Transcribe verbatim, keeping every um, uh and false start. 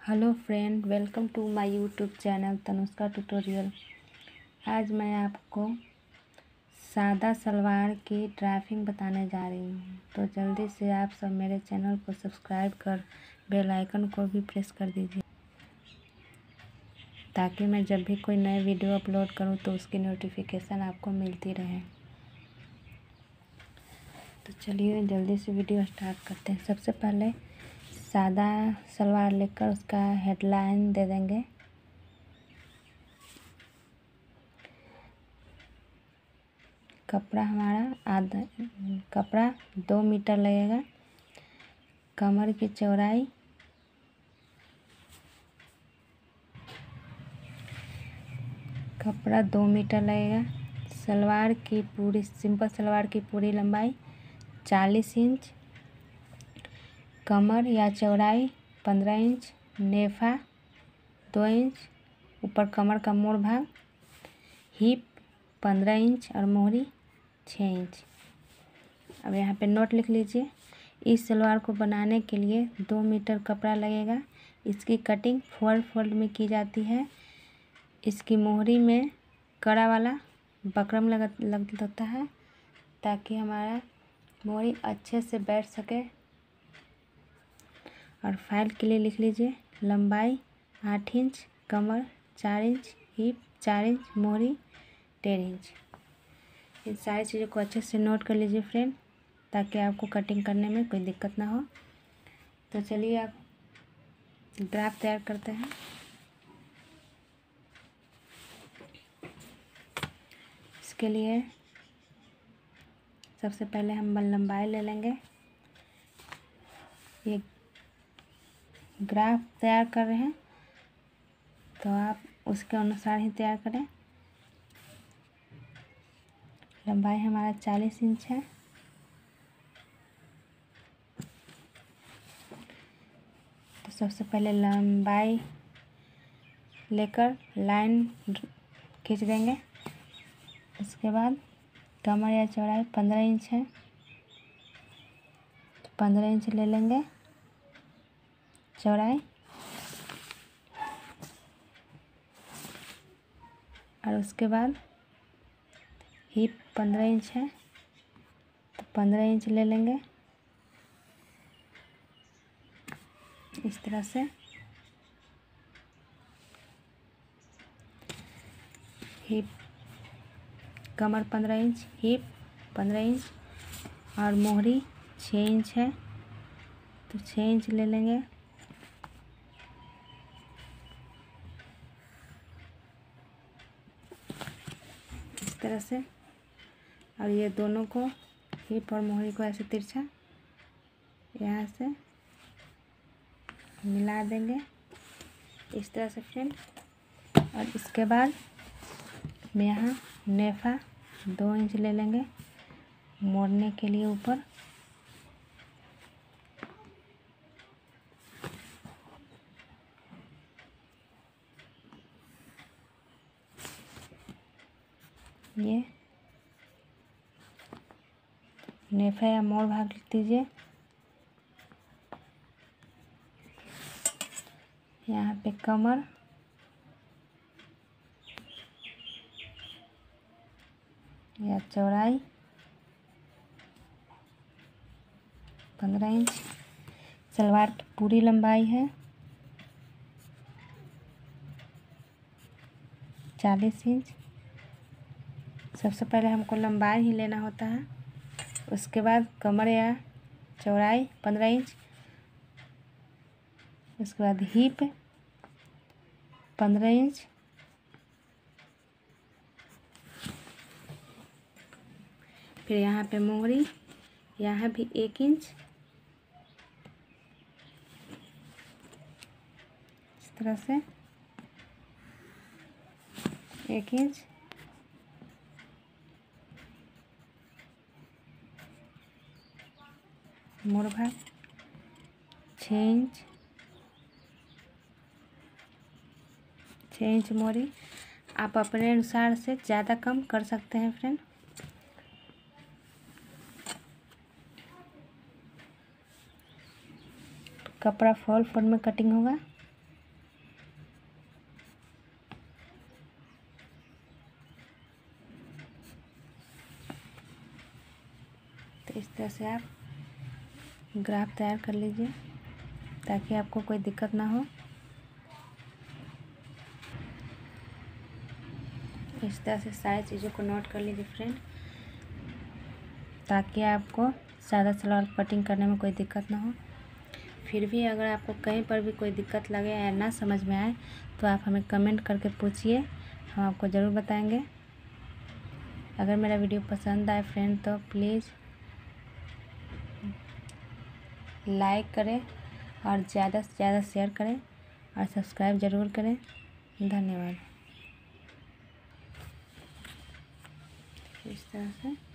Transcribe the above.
Hello friend, welcome to my YouTube channel Tanushka tutorial. आज मैं आपको सादा सलवार की ड्राइंग बताने जा रही हूँ। तो जल्दी से आप सब मेरे चैनल को सब्सक्राइब कर बेल आइकन को भी प्रेस कर दीजिए, ताकि मैं जब भी कोई नए वीडियो अपलोड करूँ तो उसकी नोटिफिकेशन आपको मिलती रहे। तो चलिए जल्दी से वीडियो स्टार्ट करते हैं। सबसे पहले सादा सलवार लेकर उसका हेडलाइन दे देंगे। कपड़ा हमारा आधा कपड़ा दो मीटर लगेगा। कमर की चौड़ाई कपड़ा दो मीटर लगेगा। सलवार की पूरी सिंपल सलवार की पूरी लंबाई चालीस इंच। कमर या चौड़ाई पंद्रह इंच। नेफा दो इंच। ऊपर कमर का मोड़ भाग हिप पंद्रह इंच और मोहरी छः इंच। अब यहाँ पे नोट लिख लीजिए। इस सलवार को बनाने के लिए दो मीटर कपड़ा लगेगा। इसकी कटिंग फोल्ड फोल्ड में की जाती है। इसकी मोहरी में कड़ा वाला बकरम लगा लग लगता है, ताकि हमारा मोहरी अच्छे से बैठ सके। और फाइल के लिए लिख लीजिए लंबाई आठ इंच, कमर चार इंच, हिप चार इंच, मोहरी डेढ़ इंच। इन सारी चीज़ों को अच्छे से नोट कर लीजिए फ्रेंड, ताकि आपको कटिंग करने में कोई दिक्कत ना हो। तो चलिए आप ग्राफ तैयार करते हैं। इसके लिए सबसे पहले हम लंबाई ले लेंगे। ये ग्राफ तैयार कर रहे हैं तो आप उसके अनुसार ही तैयार करें। लंबाई हमारा चालीस इंच है। तो सबसे पहले लंबाई लेकर लाइन खींच देंगे। उसके बाद कमर या चौड़ाई पंद्रह इंच है, तो पंद्रह इंच ले लेंगे चौड़ाई। और उसके बाद हिप पंद्रह इंच है, तो पंद्रह इंच ले लेंगे इस तरह से। हिप कमर पंद्रह इंच, हिप पंद्रह इंच और मोहरी छः इंच है, तो छः इंच ले लेंगे। इस तरह से। और ये दोनों को हिप और मोहरी को ऐसे तिरछा यहाँ से मिला देंगे इस तरह से फ्रेंड। और इसके बाद मैं यहाँ नेफा दो इंच ले लेंगे मोड़ने के लिए ऊपर। ये नेफा या मोड़ भाग लिख दीजिए। यहाँ पे कमर या चौड़ाई पंद्रह इंच। सलवार की पूरी लंबाई है चालीस इंच। सबसे पहले हमको लंबाई ही लेना होता है। उसके बाद कमर या चौड़ाई पंद्रह इंच। उसके बाद हिप पंद्रह इंच। फिर यहाँ पे मोहरी यहाँ भी एक इंच इस तरह से एक इंच। मोड़ भाग छः इंच, छः इंच मोहरी। आप अपने अनुसार से ज़्यादा कम कर सकते हैं फ्रेंड। कपड़ा फोल्ड फोल्ड में कटिंग होगा। तो इस तरह से आप ग्राफ तैयार कर लीजिए ताकि आपको कोई दिक्कत ना हो। इस तरह से सारी चीज़ों को नोट कर लीजिए फ्रेंड, ताकि आपको सादा सलवार कटिंग करने में कोई दिक्कत ना हो। फिर भी अगर आपको कहीं पर भी कोई दिक्कत लगे या ना समझ में आए तो आप हमें कमेंट करके पूछिए, हम आपको ज़रूर बताएंगे। अगर मेरा वीडियो पसंद आए फ्रेंड तो प्लीज़ लाइक करें और ज़्यादा से ज़्यादा शेयर करें और सब्सक्राइब ज़रूर करें। धन्यवाद। इस तरह से